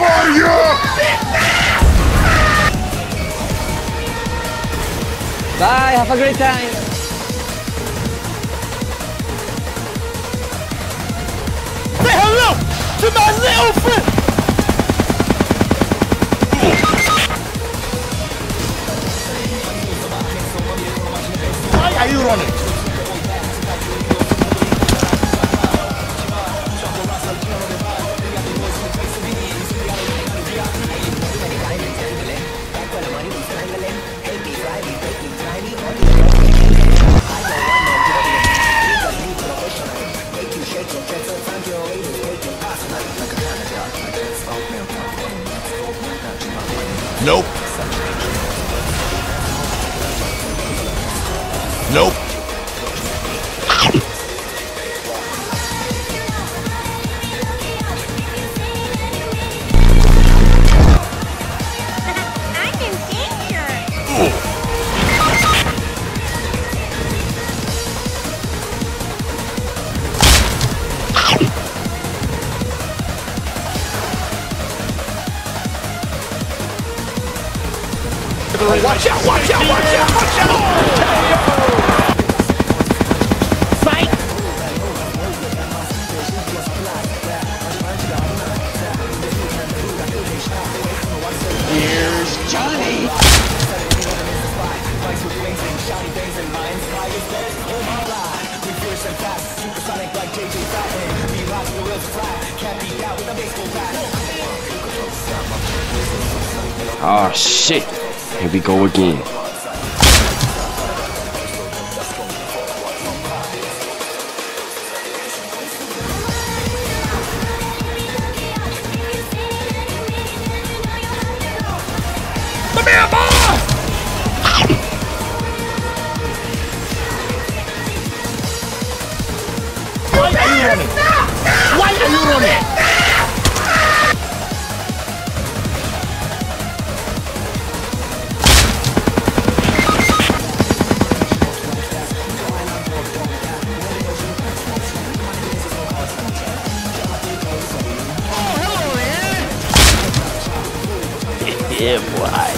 for you! Bye, have a great time. Say hello to my little friend! Why are you running? Nope. Nope. I'm in danger. Watch out, watch out, watch out, watch out! Fight! Here's Johnny. Oh shit. Here we go again. Come here, boy! Why are you running? Why are you running? Yeah, boy.